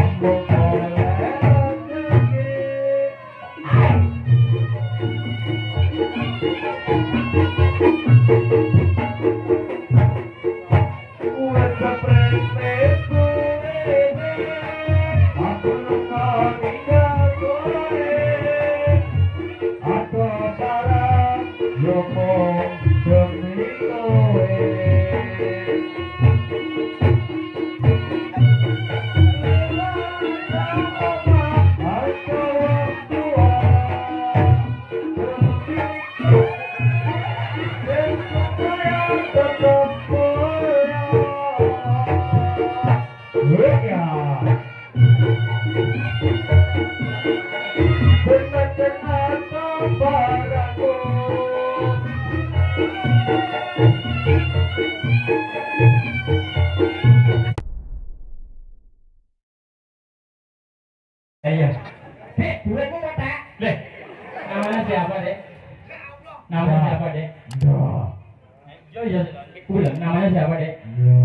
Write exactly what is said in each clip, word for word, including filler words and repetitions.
Iya. Dek, duitmu kota. Dek. Namanya siapa, Dek? Namanya siapa, Dek? Ya. Yo yo, ulang namanya siapa, Dek? Ya.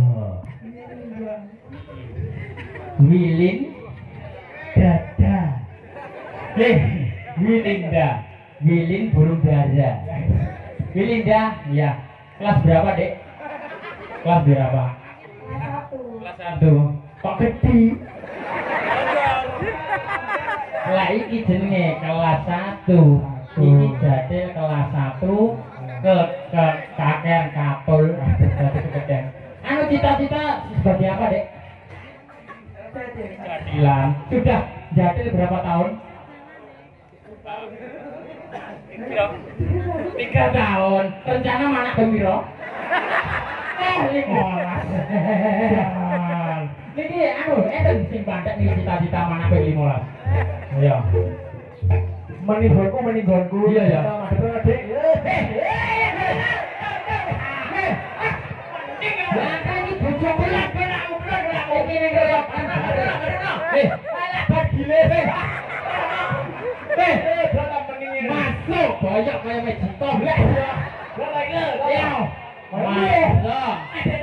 Wilin Dada. Eh, Wilinda. Wilin burung dara. Wilinda, ya. Kelas berapa, Dek? Kelas berapa? Kelas satu. Kelas satu. Kok gede? Lah iki jenenge kelas satu. Iki jadil kelas satu ke ke kakek kapul kedeng. Anu cita-cita sebagai apa, Dek? Jadilan. Sudah jadil berapa tahun? Tiga tahun. Rencana mana gembira? Eh, limolas. Niki anu, enten sing bandek niki cita-cita mana pe limolas. Iya. Meninggonku meninggonku. Iya ya. Adik. Makanya bocah belat belat belat belat iki ning kok. Eh, alah bagile. Eh, eh, dalam meningin. Masuk banyak kaya mejito. Lah ya. Lah lagi. Ya. Masuk.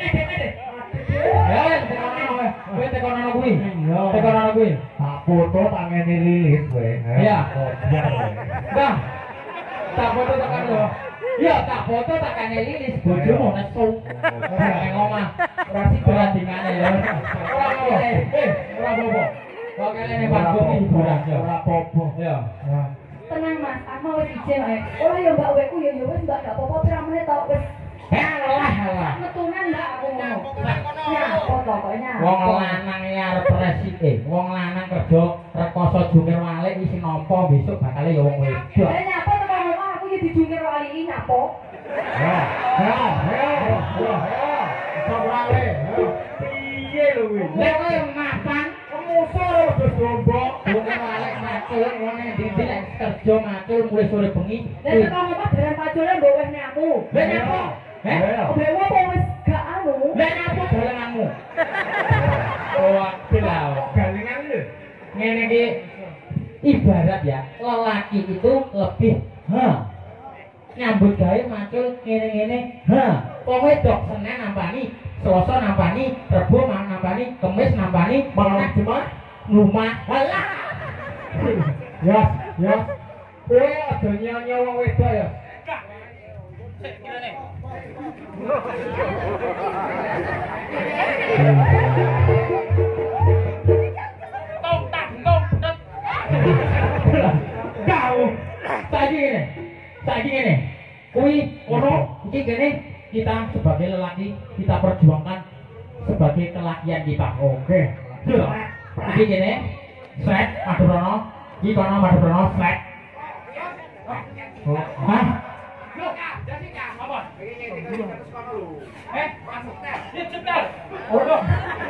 Ya, tekono kowe tekono kuwi. Tekono kuwi. Tak foto tangan lilis kowe. Iya. Bang. Tak foto tekan lho. Iya, tak foto tak kane lilis bojomu nesu. Ora ngomah. Ora sidoan dingane lho. Ora apa. Eh, ora apa-apa. Kok kelene Pak Bumi hiburan yo. Ora apa-apa. Iya. Tenang Mas, aku wis izin ae. Ora ya Mbak weku ya ya wis Mbak gak apa-apa pirang menit tok wis. Halah halah. Metunan Mbak aku ngono. Ya, apa pokoknya. Wong lanang ya arep resike. Wong lanang kerja rekoso jungkir walik iki nampa besok bakal ya wong wedok. Lah nyapa to Mama aku ya dijungkir wali iki nyapa. Ya, ya, ya, ya, ya. Sabrale. Piye lho kuwi? Lah kowe mapan Kemusur wis gombok. jungkir walik macul ngene ndi lek kerja macul mulai sore bengi. Lah teko ngapa beran pacule mbok wis nek aku. Lah nyapa? Heh? Dewa apa wis gak anu? Lah nyapa dolenanmu? Oh, bilau. Galingan lho. Ngene iki ibarat ya, lelaki itu lebih ha. Nyambut gawe macul ngene-ngene ha. Wong wedok Senin nampani, Selasa nampani, Rebo nampani, Kamis nampani, malam Jumat rumah. Halah. Ya, ya. Kowe aja nyanyi wong wedok ya. Sik kirane. Tong tak tong tet. Kau tadi ngene. Tadi ngene. Kuwi ono iki kene kita sebagai lelaki kita perjuangkan sebagai kelakian kita. Oke. Yo. Iki kene set Madrono, iki kono Madrono set. Hah? Loh, jadi Kak, apa? Eh, masuk tes. Dia cetar. Oh, loh.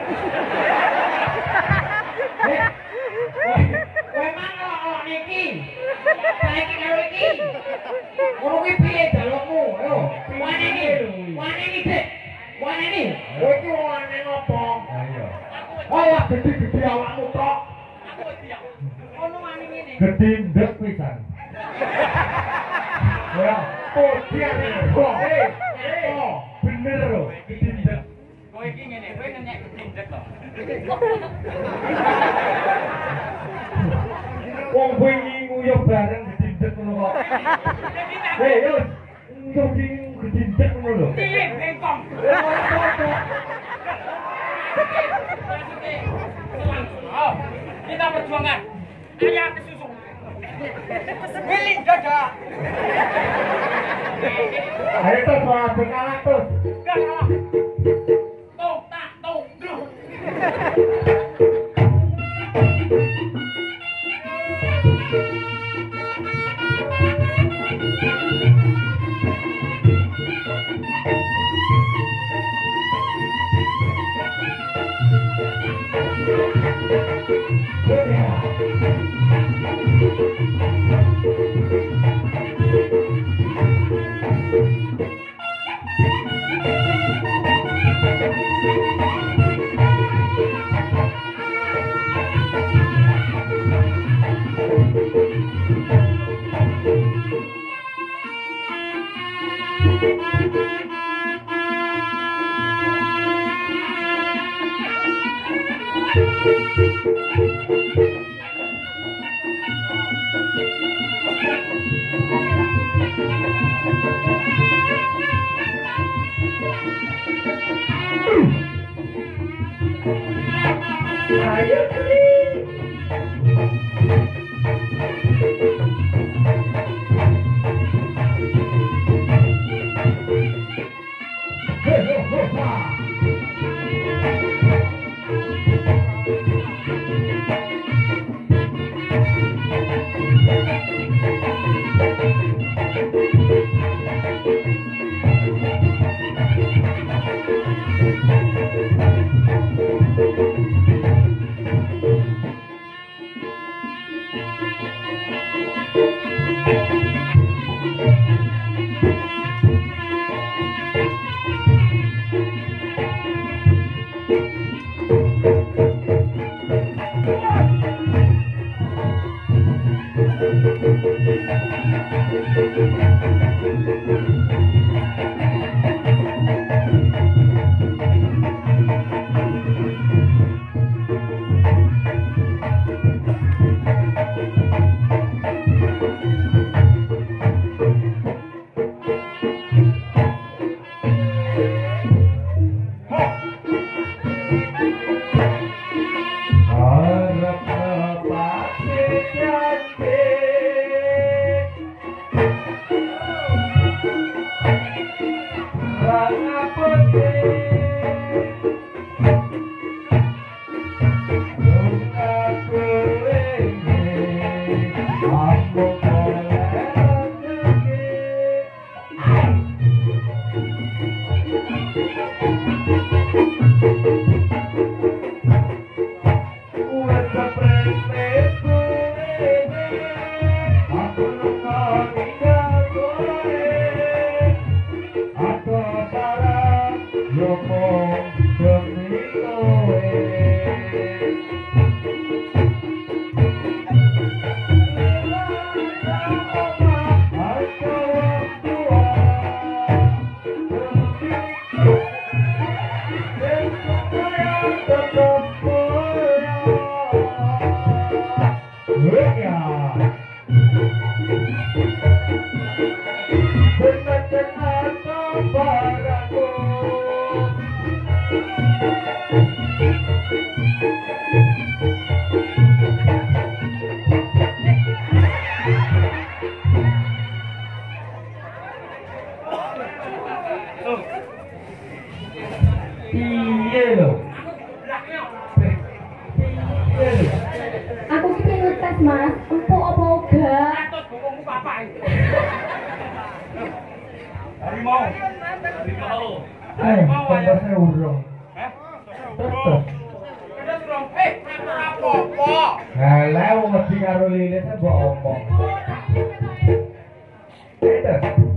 Eh. Kowe mana kok niki? Saiki karo iki. Ngono kuwi piye dalemmu? Ayo, wane iki. Wane iki, Dik. Wane iki. Kowe iki wane ngopo? Ayo. Oh, ya gede-gede awakmu tok. Aku iki ya. Ono wane ngene. Gede ndek pisan. Ya, oh dia nih. Oh, eh, eh, bener loh. Gede ndek. Kowe iki ngene, kowe nenyek gede ndek to. bareng gedindek ngono kok. Hei, yo. Jogging gedindek ngono lho. Piye bengkong? Oh, kita perjuangan. Ayam kesusu. Willy dada. Ayo tuh soal bekalan tuh. Enggak kalah. Tung tak tung duh. Aku ki pengen ngetes, Mas. Empuk apa enggak? Atus bokongmu papai. Harimau. Harimau. Eh, kompasnya urung. Hah? Tetep. Terus urung. Eh, apa-apa? Halah, wong ngerti karo lilisnya mbok omong. Ayo,